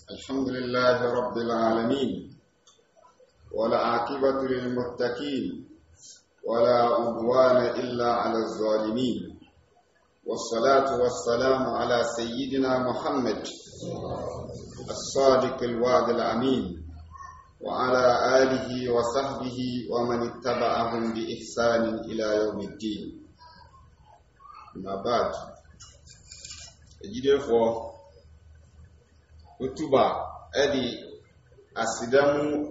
الحمد لله رب العالمين ولا عاقبة للمتقين ولا عدوان إلا على الظالمين والصلاة والسلام على سيدنا محمد الصادق الوعد الأمين وعلى آله وصحبه ومن اتبعهم بإحسان إلى يوم الدين. ما بعد أجد utuba edi asidamu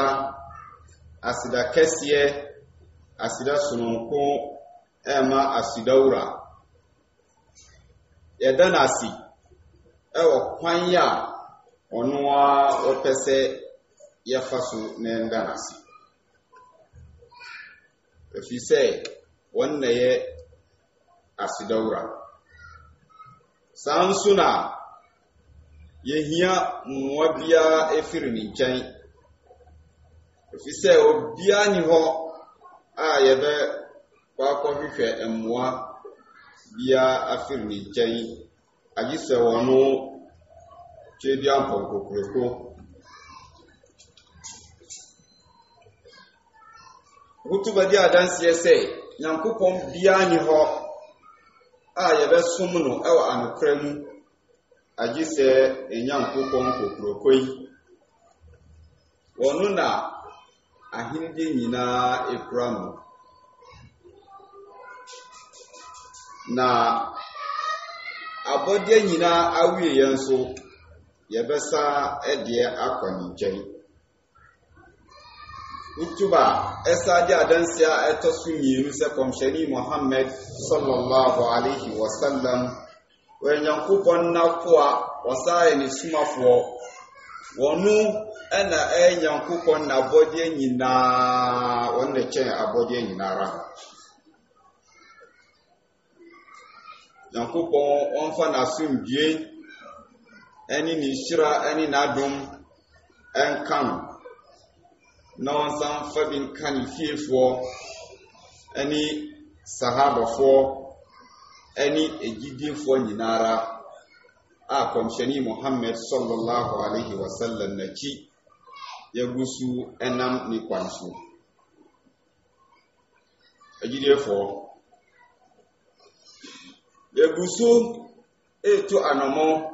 asida kesiye asida sununko ema asidaura yedanasi ewo kwanya onwa opese yafasu nendanasi efise wonne ye asidaura sansuna yehia mwabia efiri ni nkyɛn efisɛ obia ni hɔ a yɛbɛ kwakɔhwehwɛ mmoa bia afiri ni nkyɛn agye sɛ wɔno twebia mpɔnkokuroko hutuba di adanseɛ sɛ nyankopɔn bia ni hɔ a yɛbɛsom no ɛwɔ anokora mu agye sɛ enyankopɔn kokurokoi wɔno na ahende nyinaa ekura no na abɔdeɛ nyinaa awie yɛn so yɛbɛsa ɛdeɛ akɔ ne nkyɛn utuba ɛsa de adansia ɛtɔ so mmienu sɛ kɔmhyɛni Muhammad sallallahu alaihi wasallam wenyankopɔn nafoa wasaye ne sumafoɔ wɔno ɛna nyankopɔn na abɔdeɛ nyinaa wɔn ne kyɛn abɔdeɛ nyinara nyankopɔn ɔmfa n'asomdwie ɛne ne hyira ɛne n'adom ɛnkan na ɔnsan fa bi nka ne fiefoɔ ɛne sahabafoɔ ɛne egidifoɔ nyinara a kɔmhyɛni Muhammad sallallahu alaihi wasallam n'akyi yagusu ɛnam ne kwan so egidifoɔ yagusu eto anomo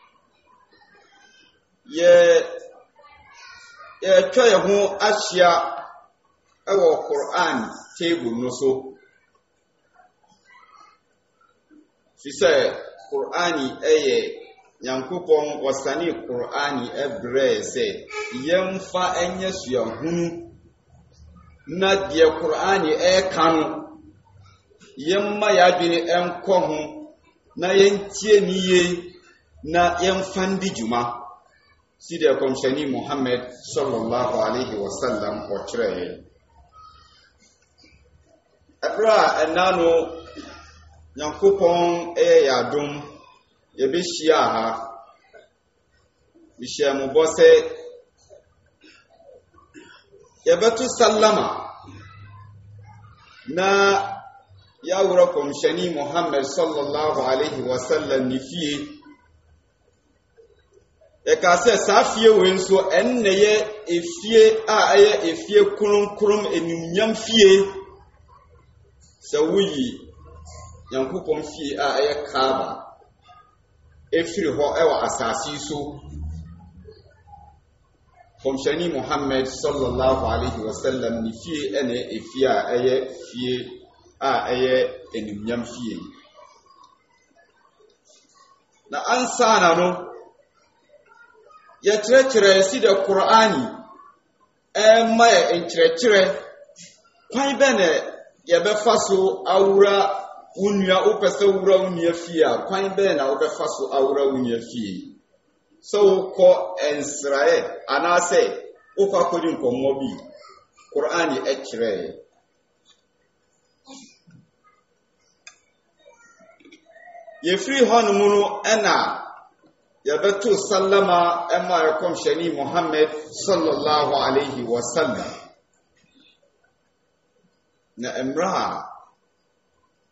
yɛtwa yɛn ho ahyia ɛwɔ Quran table no so fisɛ Qur'ani ɛyɛ nyankopɔn wasani Qur'ani ɛbrɛ sɛ yɛmfa ɛnyɛ suahunu na deɛ Qur'ani ɛka no yɛmma yɛadwene ɛnkɔ ho na yɛntie niye na yɛmfa ndi dwuma si deɛ kɔmhyɛni Muhammad sallallahu alaihi wasallam ɔkyerɛ yɛn ɛbrɛ a ɛna no nyankopɔn yadom yɛbɛhyia ha bihyia mu bɔ sɛ yɛbɛto sallama na yɛawura kɔmhyɛni Muhammad sallallahu alaihi wasallam ne fie yɛka sɛ saa fie wei nso ɛnna yɛ efie a ɛyɛ efie kronkron enumnyam fie sɛ woyi nyankopɔn fie a ɛyɛ Kaaba efiri hɔ ɛwɔ asase so kɔmhyɛni Muhammad sallallahu alaihi wasallam ne fie ɛna efie a ɛyɛ fie a ɛyɛ enumnyam fie na ansana no yɛkyerɛkyerɛ si de Qur'ani ɛma yɛ nkyerɛkyerɛ kwan bɛ na yɛbɛfa so awura unya upese wura unya fie a kwan bɛ na wobɛfa so awura unya fie so ko ensrae anase ukwa kodi nkɔmmɔ bi Qur'ani ɛkyerɛ yɛfiri hɔ no mu no ɛna yɛbɛto sallama ɛma yɛkɔmhyɛni Muhammad sallallahu alaihi wasallam na emra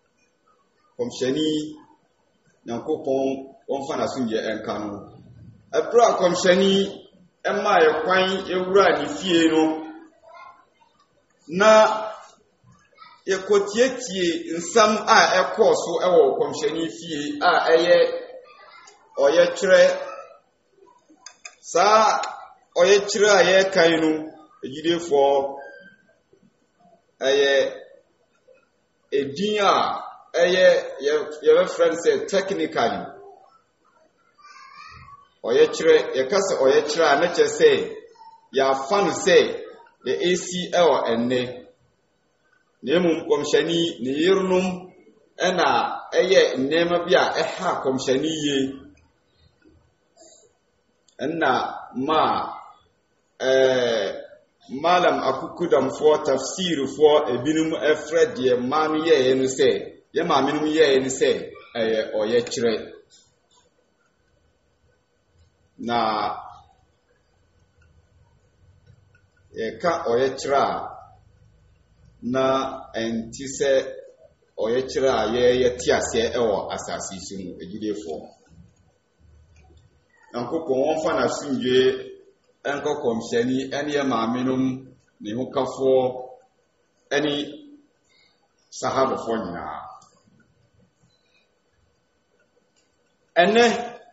kɔmhyɛni nyankopɔn wɔmfa n'asomdwe ɛnka no Ebra komshani emma yekwan ewura ne fie no na yekotietie nsam a ekoso ewo komshani fie a oye kire sa oye kire a ye kan no ejidefo edin a your friend said technically oye kire yekase oye kire na che say ya fan say the ACL enne nemu komshani ne yirnum ena nema bia eha komshani ye enna ma malam akukudam for tafsir for ebinum efred ye manu ye no say ye ma menum ye ni say oye kire na ye ka oye kire na enti se oye kire ye tiase ewo asasi sunu ejidefo Nankoko won fa na sunje enko komshani ene ma menum ne hukafo ene sahaba fo nyina ene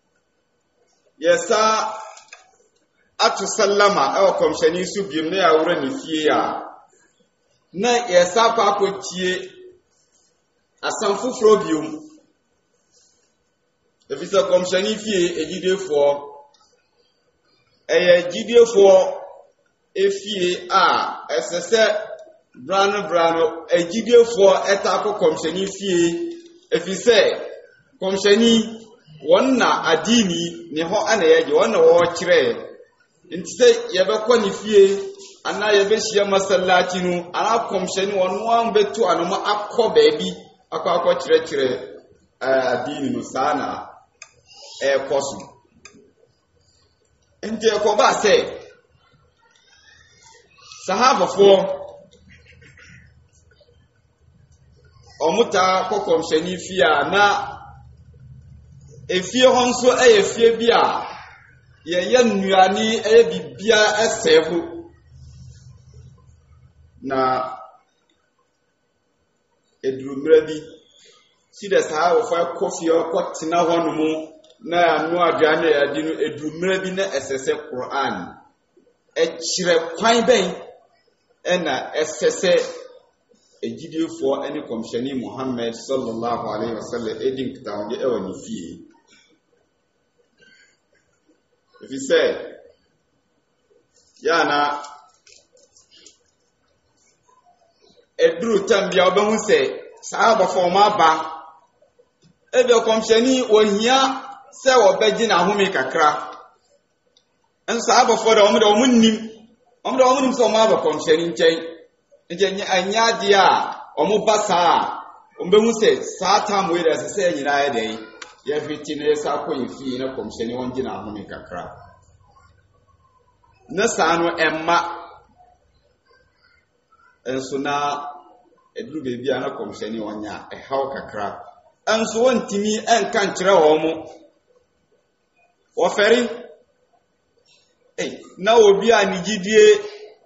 yesa atu sallama ewo komshani su biem na yawura ne fie ya na yesa pa akotie asanfufro biom efisa komshani fie ejidefo ejidefo efie a esese brano ejidefo etako komshani fie efise komshani wonna adini ne ho ana yeje wonna wo kire ntise yebekwa ni fie ana yebehia masallaci nu ana komshani wonno an betu anoma akọ baabi akọ kire adini no sana kosu nti ko ba se sahaba fo omuta ko komshani fia na efie honso efie bia ye nnuani bibia esevu na edurumre bi sida sahaba fo kofi ko tina honumu na anu adwane ya dinu edumre bi na esese Quran kire kwan ben ena esese ejidefo ene komshani Muhammad sallallahu alaihi wasallam edin kitawde ewani fie if he said yana edru tambia obehu se sahaba fo ma ba ebe komshani ohia se wo beji na humi kakra en sahaba fo da omunnim so ma ba komshani nchen nje anya dia omubasa ombehu se sata moira se nyina ya dai ya fitine sa ko yifi na komshani wonji na humi kakra na sanu emma enso na edru bebi ana komshani wonya haw kakra enso wontimi enka nkire wo mo oferi na obi anigidie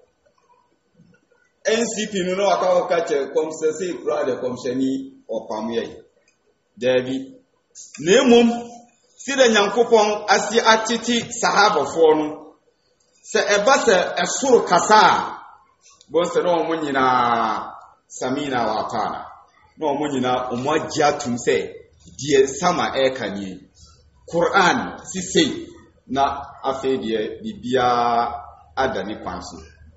NCP no waka che komsese kura de komshani opamuye David nemum sida nyankopon asi atiti sahaba fo no se ebase esuru kasa bo se no mo nyina samina wa tana no mo nyina omagya tum se die sama ekani Quran sisi na afedie bibia adani kwanso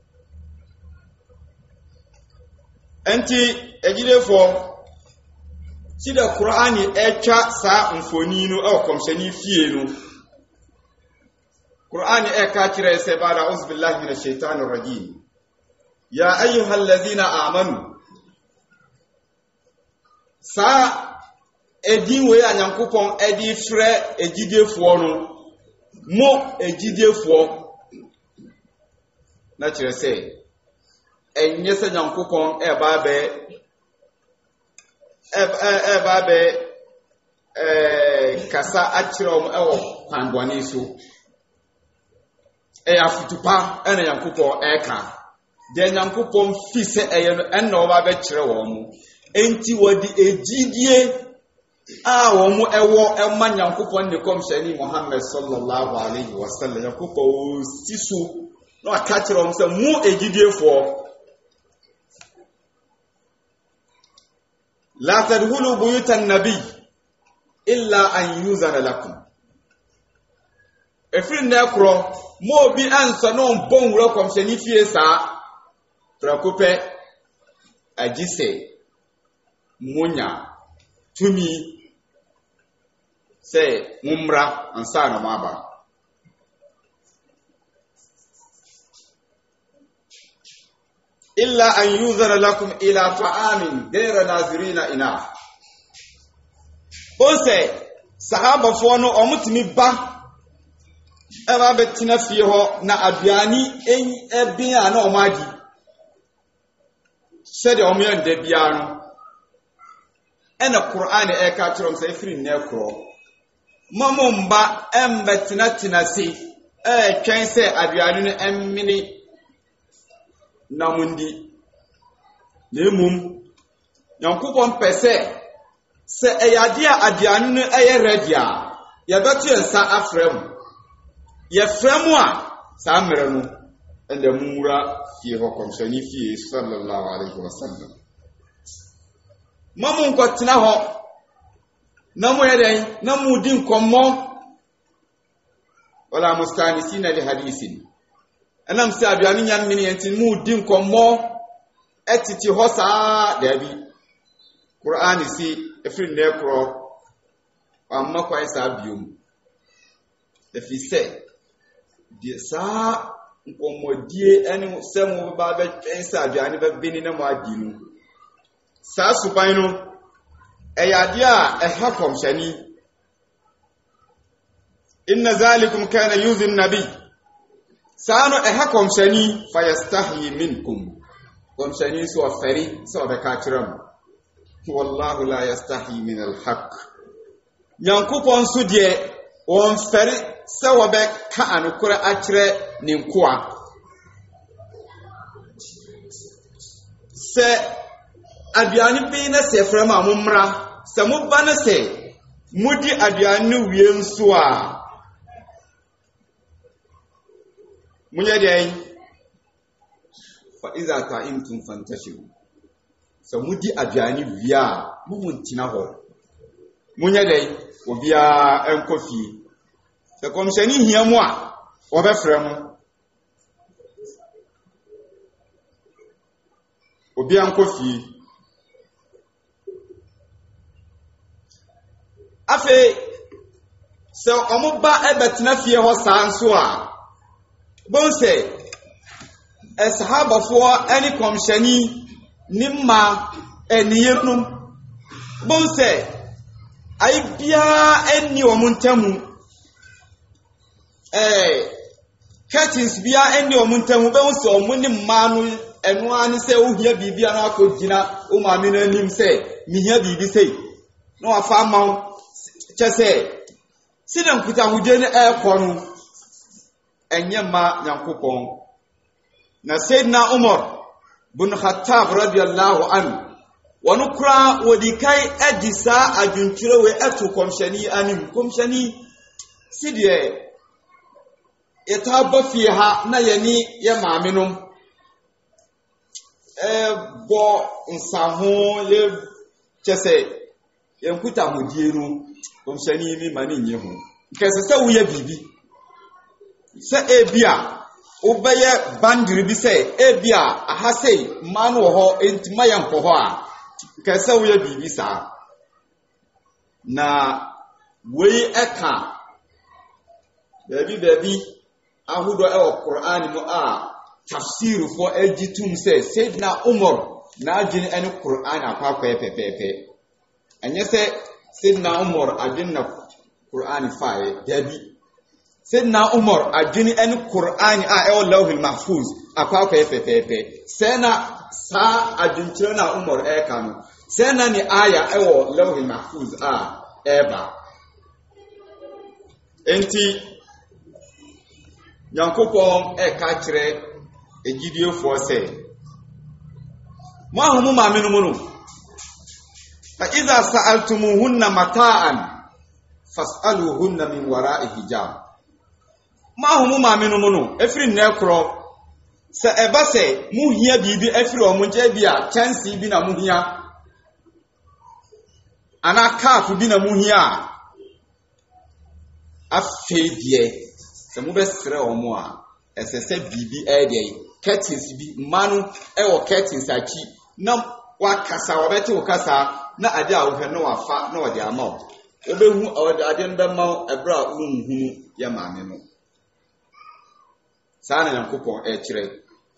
enti ejidefo sida Qur'ani echa sa mfoni no e komshani fie no Qur'ani eka kire se bada uzbillahi minash shaitanir rajim ya ayyuhallazina amanu sa edin we anyankopon edi frɛ ejidefo no mo ejidefo na kire se enye se nyankopon eba be kasa akyerɛ ewo kwanbɔne so afutupa ene Nyankopɔn eka de Nyankopɔn fi sɛ ɛyɛ no ɛnna ɔba bɛkyerɛ wɔn mu enti wɔde egidie a wɔn mu ɛwɔ ɛma Nyankopɔn ne kɔmhyɛni Muhammad sallallahu alaihi wasallam Nyankopɔn si so na aka kyerɛ wɔn sɛ mu egidiefoɔ la tadkhulu buyutan nabi illa an yuzana lakum efiri na ekro mo obi anso no mbon wura kɔmhyɛni fie saa prakopɛ agise munya tumi sɛ mumra ansa na maba illa an yuzana lakum ila ta'amin ghayra nazirina ina onse sahaba fo no omutimi ba eba betina fie ho na aduani ebin a na omagi sɛ de omo yɛ de bia no ɛna Qur'an ɛka kyerɛm sɛ efiri ne korɔ mamomba embetina tinase twɛn sɛ aduani no emmini namundi nemum Nyankopɔn pɛsɛ sɛ ɛyade a aduani no ɛyɛ ready a yɛbɛto yɛnsa afrɛm yɛfrɛm a saa mmerɛ no ɛnda mumura fie hɔ kɔmhyɛni fie sallallahu alaihi wasallam mamu nkɔtena hɔ na mu yɛdɛn na mu di nkɔmmɔ wala mustanisina li hadisin ɛnam sɛ aduane nyammene yɛnti mu di nkɔmmɔ ɛtete hɔ saa daabi Qur'an si efiri ne korɔ amma kwai saa biom efi sɛ die saa nkɔmmɔdie ɛne sɛ mu ba bɛtwɛn sɛ aduane bɛbeni na mu adi no saa suban no ɛyɛ ade a ɛha kɔmhyɛni inna zalikum kana yuzi nabi saa no ɛha kɔmhyɛni fayastahi minkum kɔmhyɛni so ɔfɛri sɛ ɔbɛka kyerɛ mu wallahu la yastahi min alhaq Nyankopɔn so deɛ wɔn fɛri sɛ wɔbɛka anokora akyerɛ ne nkoa sɛ aduane bi na sɛ frɛm a mommra sɛ moba no sɛ mudi aduane no wie nso a munyɛ deɛ fa iza ta'imtum fantashiru sɛ mudi aduane wie a momuntina hɔ munyɛ deɛ obia ɛnkɔ fie sɛ kɔmhyɛni hia mu a wɔbɛfrɛ mu obia nkɔ fie afei sɛ ɔmo ba ɛbɛtena fie hɔ saa nso a bon sɛ sahabafoɔ ɛne kɔmhyɛni ne mma ɛniyɛnum bon sɛ ayi biara ɛni ɔmo ntamu curtains biara ɛni ɔmo ntamu bɛn sɛ ɔmo ne mma no ɛnoa ne sɛ ohia biribi na akɔ gyina o maame no anim sɛ mihia biribi sɛ na wafa ama kyɛ sɛ sida nkutahodie no ɛkɔ no ɛnyɛ ma Nyankopɔn na Sayyidina Umar bin Khattab radiyallahu anhu wɔn kura wɔdi kai adi saa adwuntwerɛ we ɛto kɔmhyɛni anim kɔmhyɛni sideɛ ɛta bɔ fie ha na yɛni yɛ maame nom bɔ nsaho yɛ kyɛ sɛ yɛnkutahodie no kɔmhyɛni mi ma ne nyɛ ho nkɛsɛ sɛ woyɛ biribi sɛ ebia wobɛyɛ bandiri bi sɛ ebia aha sɛ mma no wɔ hɔ entima yɛ nkɔ hɔ a nkɛsɛ woyɛ biribi saa na wei ɛka baabi ahodoɔ ɛwɔ Qur'an mu a tafsirfoɔ agitum sɛ Sayyidina Umar na adwene ɛne Qur'an akɔakɔɛ pɛpɛɛpɛ ɛnyɛ sɛ Sayyidina Umar adwene na Qur'an fae dabi Sayyidina Umar adwene ɛne Qur'an a ɛwɔ Lawhul Mahfuz akɔakɔɛ pɛpɛɛpɛ sɛ na saa adwonkyerɛ na Umar ɛka no sɛ na ne aya ɛwɔ Lawhul Mahfuz a eba enti Nyankopɔn eka kyerɛ egidiefo sɛ mo ahomu ma menu no fa iza sa'altumuhunna mata'an fas'aluhunna min wara'i hijab mo ahomu ma menu no efiri nnekro sɛ eba sɛ muhia bibi efiri omo nche bia chance bi na muhia ana kaafu bi na muhia afeedie sɛ mobɛsrɛ omo a ɛsɛsɛ bibi ɛde curtains bi manu ɛwɔ curtains akyi na wakasa wabɛte wakasa na ade a wohwɛ na wafa na ɔde ama wo obehu ade no bɛma wo ɛbra unhu ya maame no saa na Nyankopɔn ɛkyerɛ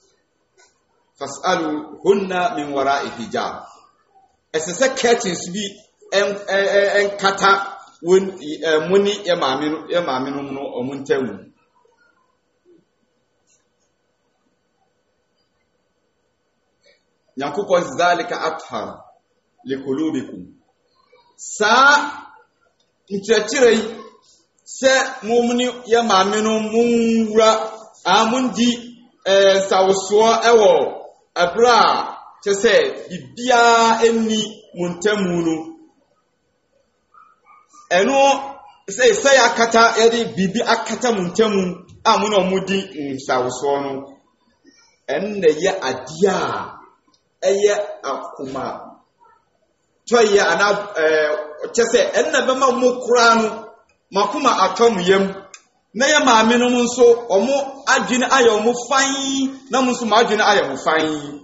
fas'alu hunna min wara'i hijab ɛsɛsɛ curtains bi ɛnkata muni ya maame no no ɔmuntamu Nyankopɔn zalika athar likulubikum saa nkyerɛkyerɛ sɛ mumni ya maame no munwura amundi sawsoɔ ɛwɔ abra kyɛ sɛ bibia enni muntamu no ɛno sɛ yakata yɛde bibi akata muntamu amuna omudi sawsoɔ no ɛnna yɛ adia ɛyɛ akoma toyɛ ana kyɛ sɛ ɛnna bɛma mo kura no makoma atɔm yam na yɛ maame no nso ɔmo adwene ayɛ ɔmo fan na mo nso ma adwene ayɛ mo fan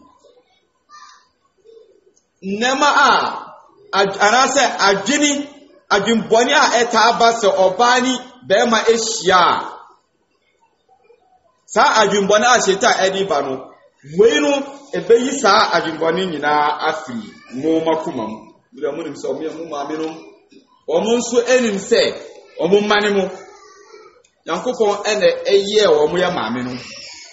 nema anasɛ adwenbɔne a ɛta aba sɛ ɔbaa ni bɛrima ehyia saa adwenbɔne a hyeta ɛde ba no wei no ebeyi saa adwenbɔne nyinaa afiri mo makoma mu bia mo nim sɛ ɔmo maame no ɔmo nso enim sɛ ɔmo mane mo Nyankopɔn ɛna ɛyɛ ɔmo ya maame no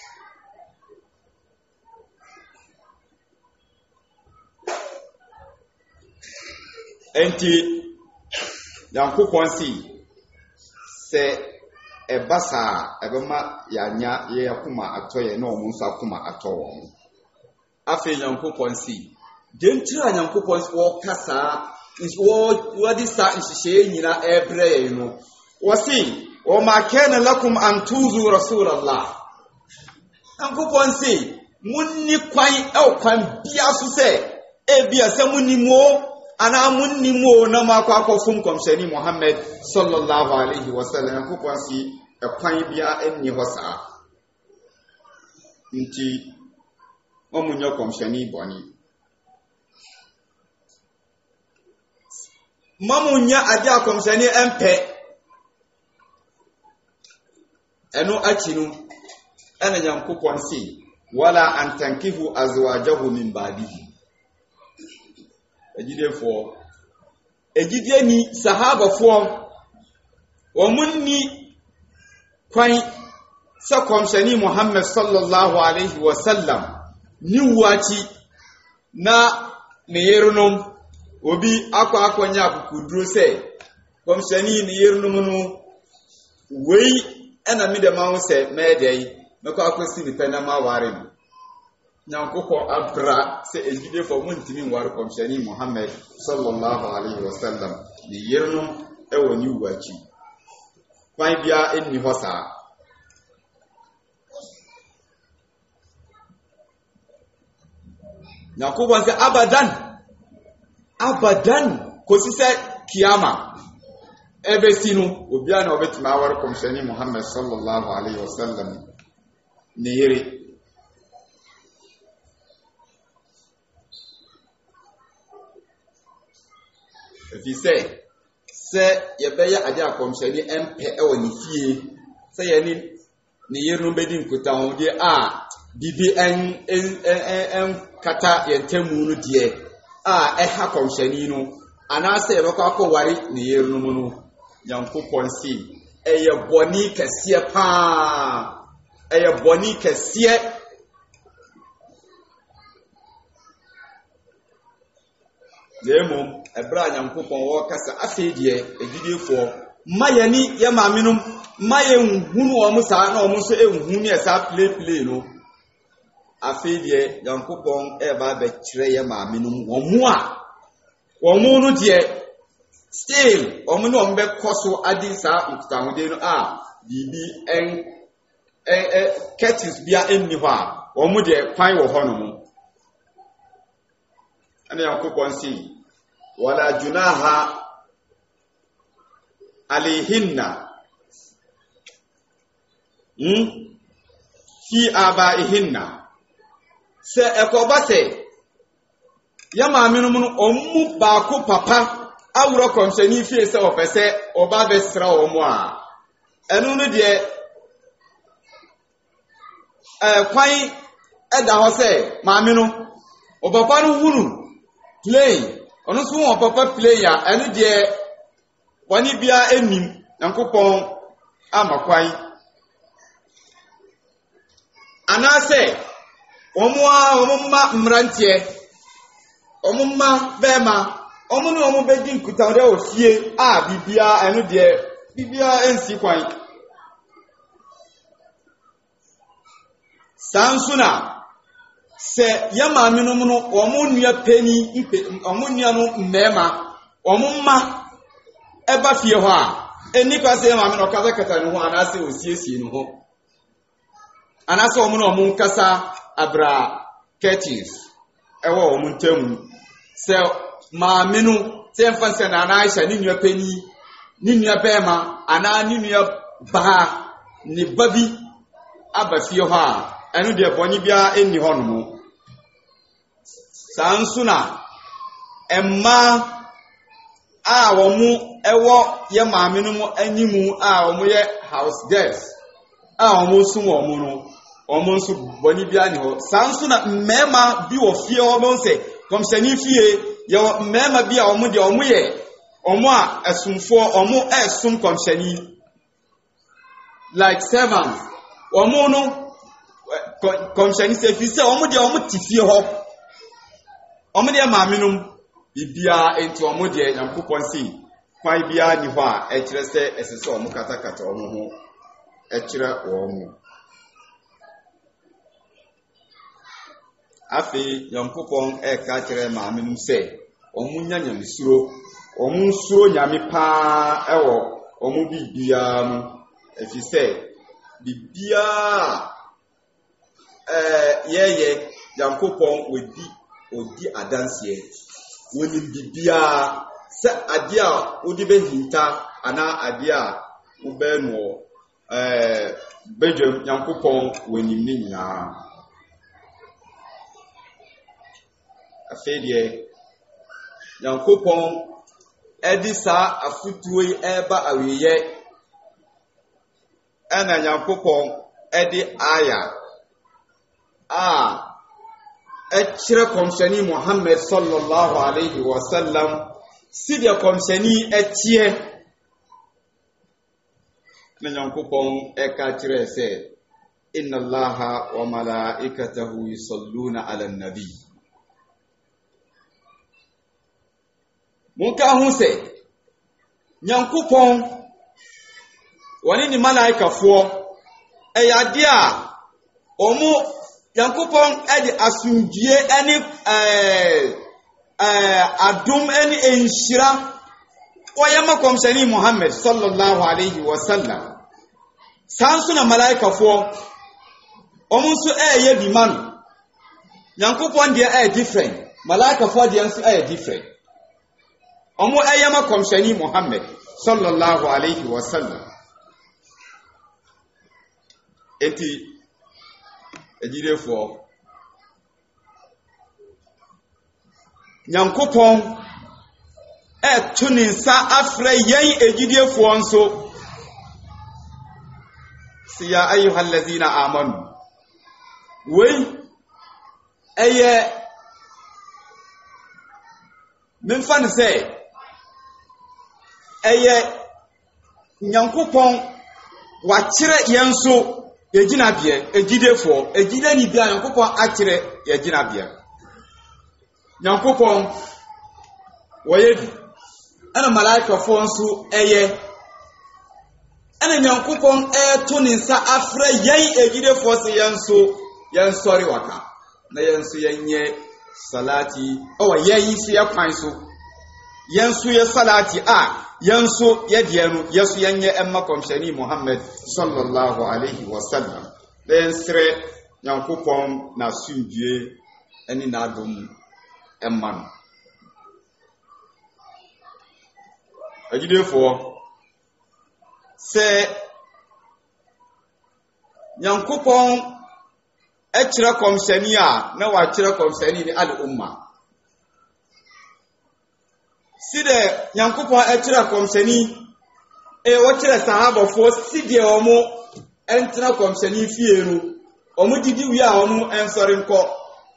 enti Nyankopɔn si sɛ ɛbasa ɛbɛma yanya yɛ akoma atɔyɛ na ɔmo nso akoma atɔ wɔn afei Nyankopɔn si dentira Nyankopɔn wɔ kasa wɔde sa nhyehyɛ nyina ɛbrɛ yɛ no wɔsi وما كان لكم أن توزوا رسول الله Nyankopɔn si munni kwan kwan bia so sɛ ebia sɛ munni mo ana munni mo na makɔfom komshani Muhammad sallallahu alaihi wasallam Nyankopɔn si kwan bia enni hɔ saa nti omunyo komshani bɔni mamunya ade akomshani empe eno akinu ana Nyankopɔn si wala antankihu azwajahu min ba'dihi ejidie ni sahabafo omunni kwan sa komshani Muhammad sallallahu alaihi wasallam ni wachi na meyerunom obi akwa akukuduro se komshani ni yerunom no wei ɛna mi de ma ho sɛ mɛdɛi mɛkɔ akosi ni pɛ na ma ware no Nyankopɔn abra sɛ ejidefo mo ntimi nware komshani Muhammad sallallahu alaihi wasallam ni yernom ɛwɔ ni wachi kwan bia enni hɔ saa Nyankopɔn sɛ abadan kosi sɛ kiyama ebesinu obia na obetima awar komshani Muhammad sallallahu alaihi wasallam ne yere efi sɛ yɛbɛyɛ ade akomshani empe ɛwɔ ne fie sɛ yɛne ne yere no bedi nkuta ho de bibi en kata yentemu no de ɛha komshani no anase yɛbɛkɔ akɔware ne yere no mu no Nyankopɔn si ɛyɛ bɔni kɛseɛ paa ɛyɛ bɔni kɛseɛ Lemom ebra Nyankopɔn wo kasa afedie egidefo mayani ye maaminum maye nhunu omo saa na omo so ehunu ne esa play no afedie Nyankopɔn eba be kire ye maaminum omo no de still omo no ombe koso adi saa nkutahode no bibi Curtis bia enni ho a omo de kwan wo ho no mu ana Nyankopɔn si wala junaha alayhinna fi abaihinna se ekobase ya maaminu mu omu baako papa awuro komseni fie se opese oba besra omo a enu no de kwan eda ho se maaminu obapa no hunu play ono so won papa play ya enu de wani bia enim Nyankopɔn amakwan anase omumma mrantie omumma bema omunu omu bedi nkutawde ofie bibia enu de bibia ensi kwan sansuna se yama minum no omunua peni omunua no mmema omumma eba fie ho a eni kwase yama no kaza kata no ho anase osiesie no ho anase omu no omun kasa abra Curtis ewo omuntam se ma minu se mfanse na Aisha ni nua peni ni nua bema ana ni nua ba ni babi aba fie ho a enu de boni bia enni ho no sansuna emma womu ewo ye maaminu mu animu womu ye house girls womu sum womu no womu nso boni bia ni ho sansuna mmema bi wo fie womu se komsani fie ye mmema bia womu de womu ye womu a asumfo womu esum komsani like servants womu no komsani se fi se womu de womu tifie ho omo de maaminum bibia enti omo de Nyankopɔn sei kwan bia ni ho a ekire se esese omo katakata omo ho ekire omo afi Nyankopɔn eka kire maaminum se omo nya nyamsuro omo nsuro nyame pa ewo omo bibia mu efi se bibia yeye Nyankopɔn odi adansie woni bibia se ade a odi behinta ana ade a ube no bedwam Nyankopɔn woni ni nyina afedie Nyankopɔn edi sa afutuo yi eba aweye ana Nyankopɔn edi aya ekire komshani Muhammad sallallahu alaihi wasallam sidia komshani etie na Nyankopɔn eka kire se inna allaha wa malaikatahu yusalluna ala nabi munka hu se Nyankopɔn wani ni malaikafo eyade a omo Nyankopɔn edi asundie eni adum eni enhira oyama komshani Muhammad sallallahu alaihi wasallam sansu na malaikafo omunsu eye bi man Nyankopɔn de different malaikafo de ensu different omo eyama komshani Muhammad sallallahu alaihi wasallam eti ejidefo Nyankopɔn tuninsa afra yen ejidefo nso siya ayyuhallazina amanu wei eye memfan se eye Nyankopɔn wachire yenso ejina bie ejidefo ejida ni bia Nyankopɔn akire ejina bia Nyankopɔn wɔyɛ ɛna malaikafoɔ nso ɛyɛ ɛna Nyankopɔn ɛto ne nsa afrɛ yɛn agyidefoɔ sɛ yɛn sɔre waka na yɛn nso yɛnyɛ salati ɛwɔ yɛn so yɛ kwan so yɛn so yɛ salati a yɛn so yɛ deɛ no yɛn so yɛnyɛ ɛmma kɔmhyɛni Muhammad sallallahu alaihi wasallam na yɛn srɛ Nyankopɔn na asomdwie ɛne n'adom ɛmma no agyidefoɔ sɛ Nyankopɔn ɛkyerɛ kɔmhyɛni a na wakyerɛ kɔmhyɛni ne al-umma si dɛ Nyankopɔn ɛkyerɛ kɔmhyɛni wɔkyerɛ sahabafoɔ si deɛ ɔmo ɛntena kɔmhyɛni fie no ɔmo didi wie a ɔmo ɛnsɔre nkɔ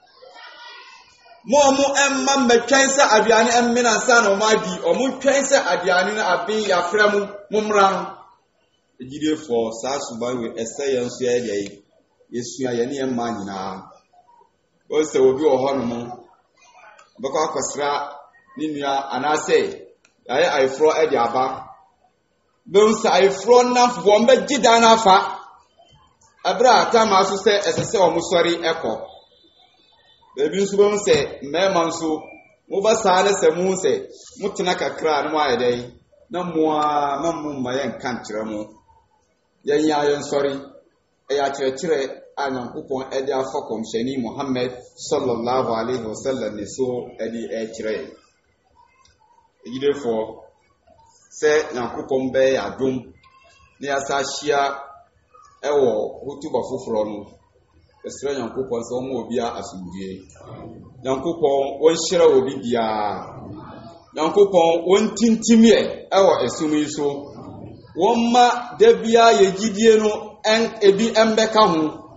mo ɔmo ɛmma mmɛtwɛn sɛ aduane ɛmmena nsa na ɔmo adi ɔmo twɛn sɛ aduane no abe yɛafrɛ mo mommra no agyidefoɔ saa suban wei ɛsɛ yɛn nso yɛ deɛ yɛsua yɛne yɛn mma nyinaa wɔn sɛ obi wɔ hɔ nom ɔbɛkɔ akɔsra ne nua anaasɛ yɛayɛ ayeforɔ ɛde aba bɛhu sɛ ayeforɔ nnamfoɔ wɔn bɛgye dan no afa ɛberɛ a tama so sɛ ɛsɛ sɛ ɔmo sɔre ɛkɔ baabi nso bɛhu sɛ mmarima nso mobɛsaa ne sɛ mo sɛ motena kakra na mo ayɛ dɛn na mmoa ma mo mma yɛnka nkyerɛ mo yɛnyɛ yɛnsɔre ɛyɛ akyerɛkyerɛ a Nyankopɔn ɛde afa kɔmhyɛni Muhammad sallallahu alaihi wasallam ne so ɛde ɛkyerɛ agyidefoɔ sɛ Nyankopɔn bɛyɛ adom na yɛasa ahyia ɛwɔ hotuba foforɔ no ɛsrɛ Nyankopɔn sɛ ɔma obi asomdwie Nyankopɔn wɔnhyira obi biara Nyankopɔn wɔntintimyɛ ɛwɔ esum yi so wɔmma da biara yɛgyidie no ebi ɛmbɛka ho